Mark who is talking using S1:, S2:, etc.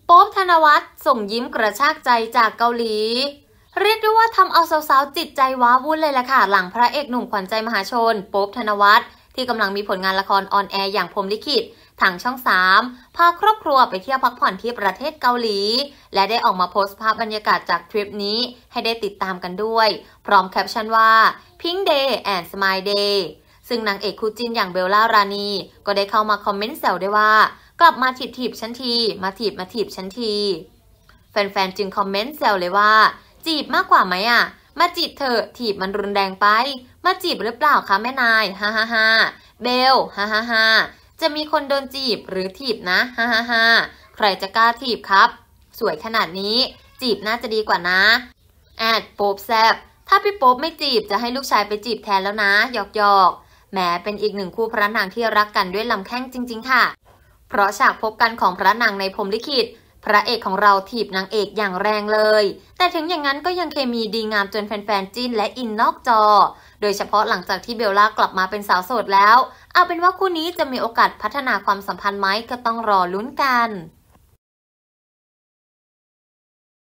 S1: โป๊ปธนวัฒน์ส่งยิ้มกระชากใจจากเกาหลีเรียกได้ว่าทำเอาสาวๆจิตใจว้าวุ่นเลยล่ะค่ะหลังพระเอกหนุ่มขวัญใจมหาชนโป๊ปธนวัฒน์ที่กำลังมีผลงานละครออนแอร์อย่างพรหมลิขิตทางช่อง3พาครอบครัวไปเที่ยวพักผ่อนที่ประเทศเกาหลีและได้ออกมาโพสต์ภาพบรรยากาศจากทริปนี้ให้ได้ติดตามกันด้วยพร้อมแคปชั่นว่า Pink Day and Smile Day ซึ่งนางเอกคู่จิ้นอย่างเบลล่ารานีก็ได้เข้ามาคอมเมนต์แซวด้วยว่ากลับมาถีบฉันทีมาถีบฉันทีแฟนๆจึงคอมเมนต์แซวเลยว่าจีบมากกว่าไหมอ่ะมาจีบเธอถีบมันรุนแรงไปมาจีบหรือเปล่าคะแม่นายฮ่าฮ่าฮ่าเบลฮ่าฮ่าฮ่าจะมีคนโดนจีบหรือถีบนะฮ่าฮ่าฮ่าใครจะกล้าถีบครับสวยขนาดนี้จีบน่าจะดีกว่านะโป๊ปแซบถ้าพี่โป๊ปไม่จีบจะให้ลูกชายไปจีบแทนแล้วนะหยอกแหมเป็นอีกหนึ่งคู่พระนางที่รักกันด้วยลำแข้งจริงๆค่ะเพราะฉากพบกันของพระนางในพรหมลิขิตพระเอกของเราถีบนางเอกอย่างแรงเลยแต่ถึงอย่างนั้นก็ยังเคมีดีงามจนแฟนๆจิ้นและอินนอกจอโดยเฉพาะหลังจากที่เบลล่ากลับมาเป็นสาวโสดแล้วเอาเป็นว่าคู่นี้จะมีโอกาสพัฒนาความสัมพันธ์ไหมก็ต้องรอลุ้นกัน